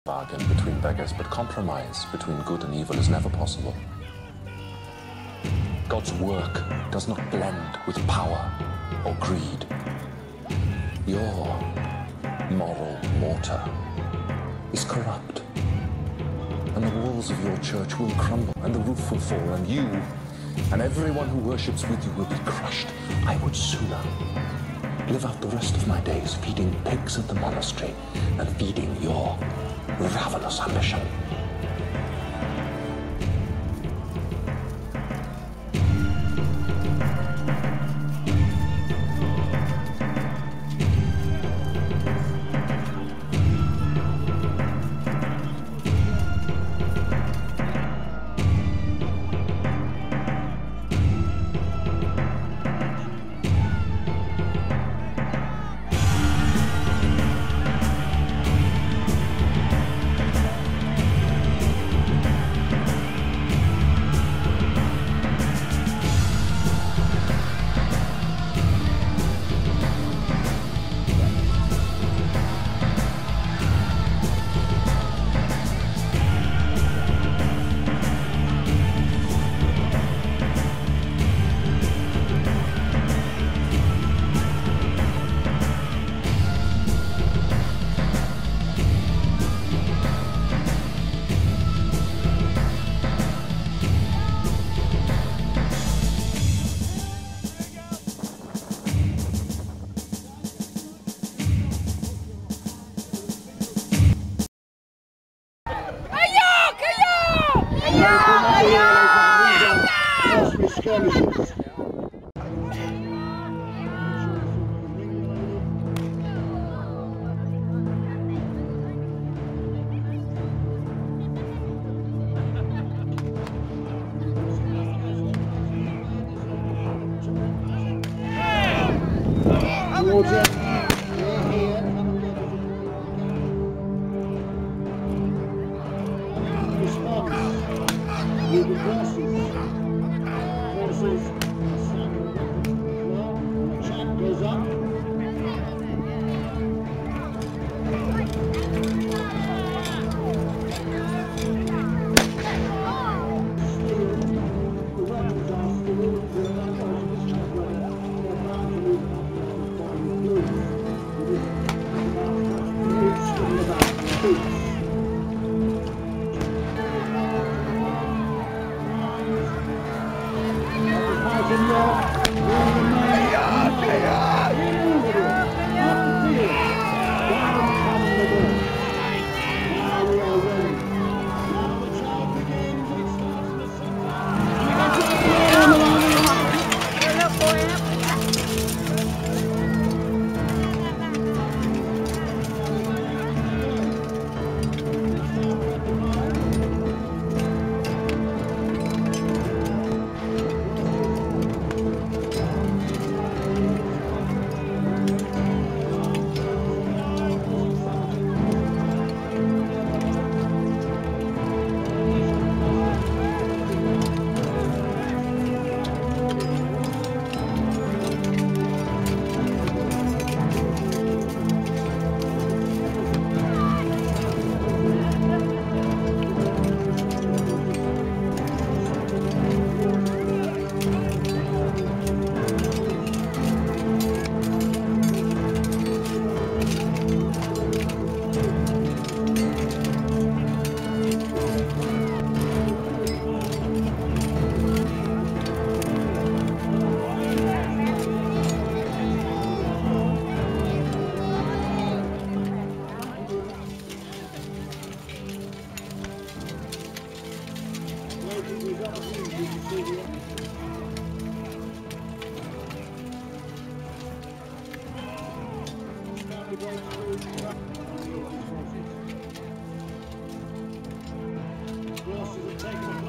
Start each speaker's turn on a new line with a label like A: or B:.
A: bargain between beggars, but compromise between good and evil is never possible. God's work does not blend with power or greed. Your moral mortar is corrupt, and the walls of your church will crumble, and the roof will fall, and you and everyone who worships with you will be crushed. I would sooner live out the rest of my days feeding pigs at the monastery than feeding your ravenous ambition.
B: Taking